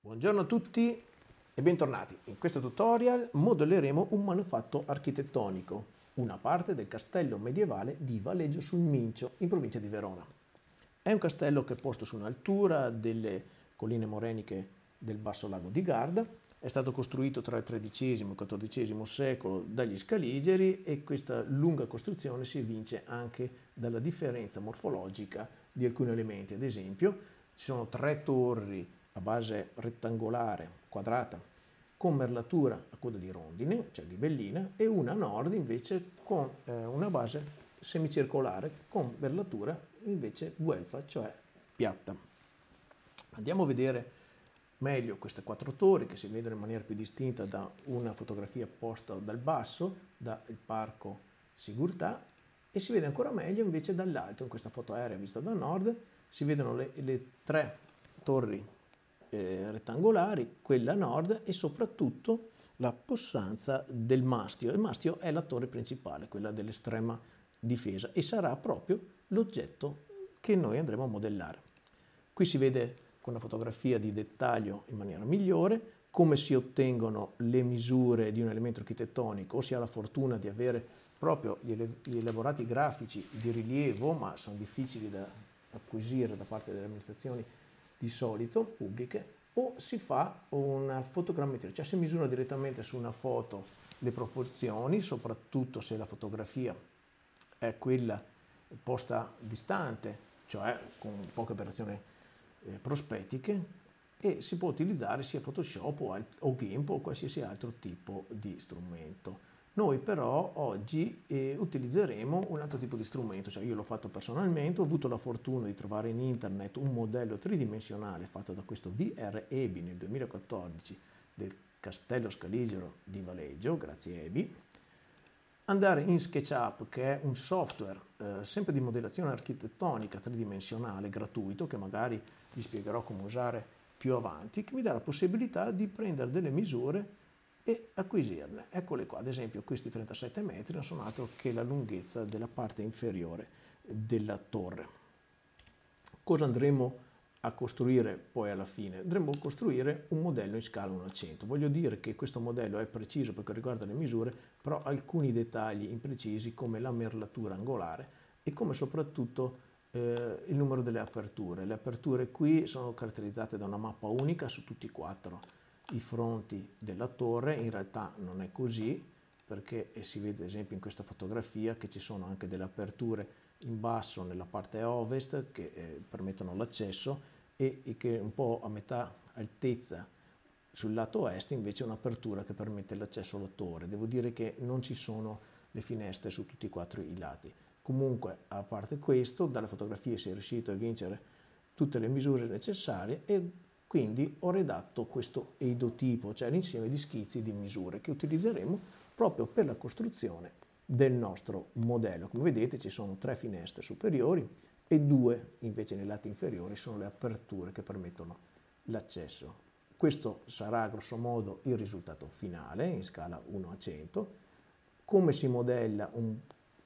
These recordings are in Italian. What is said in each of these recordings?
Buongiorno a tutti e bentornati. In questo tutorial modelleremo un manufatto architettonico, una parte del castello medievale di Valeggio sul Mincio, in provincia di Verona. È un castello che è posto su un'altura delle colline moreniche del basso lago di Garda. È stato costruito tra il XIII e il XIV secolo dagli Scaligeri e questa lunga costruzione si evince anche dalla differenza morfologica di alcuni elementi. Ad esempio, ci sono tre torri a base rettangolare, quadrata, con merlatura a coda di rondine, cioè ghibellina, e una a nord invece con una base semicircolare con merlatura invece guelfa, cioè piatta. Andiamo a vedere meglio queste quattro torri che si vedono in maniera più distinta da una fotografia posta dal basso, dal parco Sigurtà, e si vede ancora meglio invece dall'alto. In questa foto aerea vista da nord si vedono le tre torri rettangolari, quella a nord, e soprattutto la possanza del mastio. Il mastio è la torre principale, quella dell'estrema difesa, e sarà proprio l'oggetto che noi andremo a modellare. Qui si vede con una fotografia di dettaglio in maniera migliore come si ottengono le misure di un elemento architettonico, o si ha la fortuna di avere proprio gli elaborati grafici di rilievo, ma sono difficili da acquisire da parte delle amministrazioni di solito pubbliche, o si fa una fotogrammetria, cioè si misura direttamente su una foto le proporzioni, soprattutto se la fotografia è quella posta distante, cioè con poche operazioni prospettiche, e si può utilizzare sia Photoshop o GIMP o qualsiasi altro tipo di strumento. Noi però oggi utilizzeremo un altro tipo di strumento, cioè io l'ho fatto personalmente, ho avuto la fortuna di trovare in internet un modello tridimensionale fatto da questo VR EBI nel 2014 del Castello Scaligero di Valeggio, grazie EBI, andare in SketchUp, che è un software sempre di modellazione architettonica tridimensionale gratuito, che magari vi spiegherò come usare più avanti, che mi dà la possibilità di prendere delle misure e acquisirne. Eccole qua, ad esempio questi 37 metri non sono altro che la lunghezza della parte inferiore della torre. Cosa andremo a costruire poi alla fine? Andremo a costruire un modello in scala 1:100. Voglio dire che questo modello è preciso perché riguarda le misure, però alcuni dettagli imprecisi come la merlatura angolare e come soprattutto il numero delle aperture. Le aperture qui sono caratterizzate da una mappa unica su tutti e quattro i fronti della torre. In realtà non è così, perché si vede ad esempio in questa fotografia che ci sono anche delle aperture in basso nella parte ovest che permettono l'accesso e che un po' a metà altezza sul lato est invece è un'apertura che permette l'accesso alla torre. Devo dire che non ci sono le finestre su tutti e quattro i lati. Comunque, a parte questo, dalle fotografie si è riuscito a vincere tutte le misure necessarie e quindi ho redatto questo eidotipo, cioè l'insieme di schizzi di misure che utilizzeremo proprio per la costruzione del nostro modello. Come vedete ci sono tre finestre superiori e due invece nei lati inferiori sono le aperture che permettono l'accesso. Questo sarà grosso modo il risultato finale in scala 1:100. Come si modella un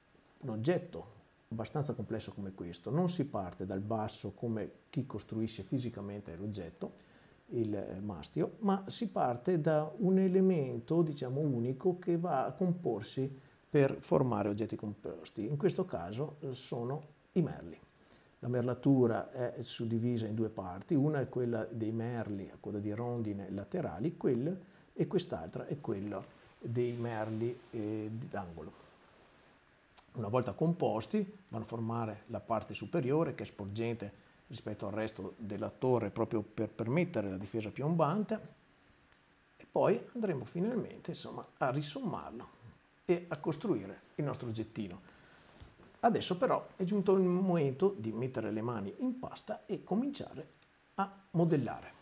oggetto abbastanza complesso come questo? Non si parte dal basso come chi costruisce fisicamente l'oggetto, il mastio, ma si parte da un elemento, diciamo, unico che va a comporsi per formare oggetti composti. In questo caso sono i merli. La merlatura è suddivisa in due parti, una è quella dei merli a coda di rondine laterali, e quest'altra è quella dei merli d'angolo. Una volta composti vanno a formare la parte superiore che è sporgente rispetto al resto della torre proprio per permettere la difesa piombante, e poi andremo finalmente insomma a risommarlo e a costruire il nostro oggettino. Adesso però è giunto il momento di mettere le mani in pasta e cominciare a modellare.